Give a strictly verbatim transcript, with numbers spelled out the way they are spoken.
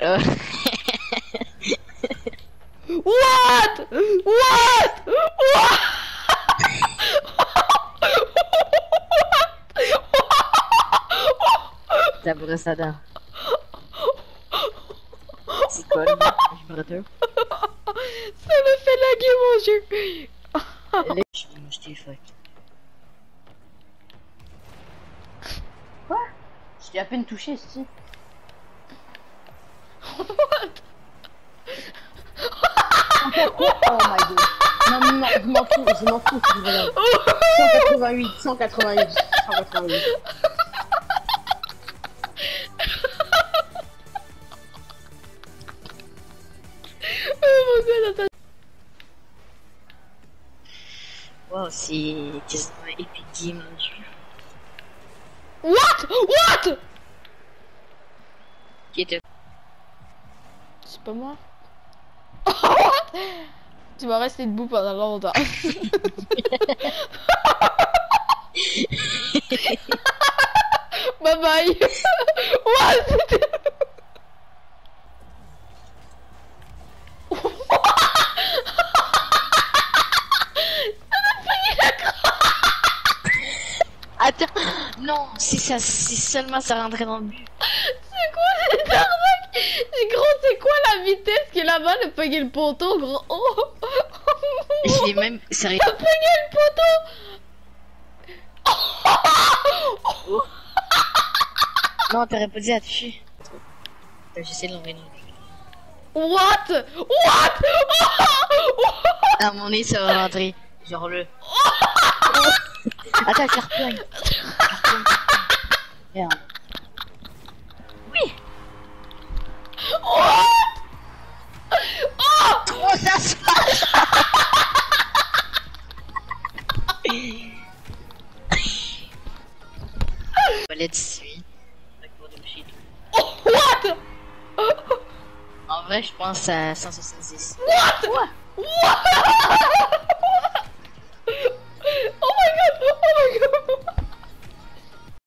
Euh... What? What? What? T'as brossada. C'est quoi le vibrateur? Ça me fait laguer mon jeu. Là, je t'ai fuck. Quoi? Je t'ai à peine touché, si. What? Oh my god. Non, non, non, je m'en fous, je m'en fous. cent quatre-vingt-huit, cent quatre-vingt-huit, cent quatre-vingt-huit. Oh mon god, attends. Wow, c'est quasiment Epic Game. What? What? Qui était... C'est pas moi. What? Tu vas rester debout pendant longtemps. Bye bye. What? Attends, non, si ça, si seulement ça rentrait dans le but. C'est quoi cette arnaque? Gros, c'est quoi la vitesse qui est là-bas de pogner le poteau, gros? Oh. Je l'ai même, sérieux. T'as pogné le poteau? Oh. Non, t'aurais pas dit à toucher. J'essaie de l'envoyer dans le but. What? What? À mon nez, ça va rentrer. Genre le. Attends, je repogne. Merde. Oui. What? Oh! Trop ça se passe. Let's see. Oh, what? En vrai, je pense à cent soixante-dix. What? Quoi? What?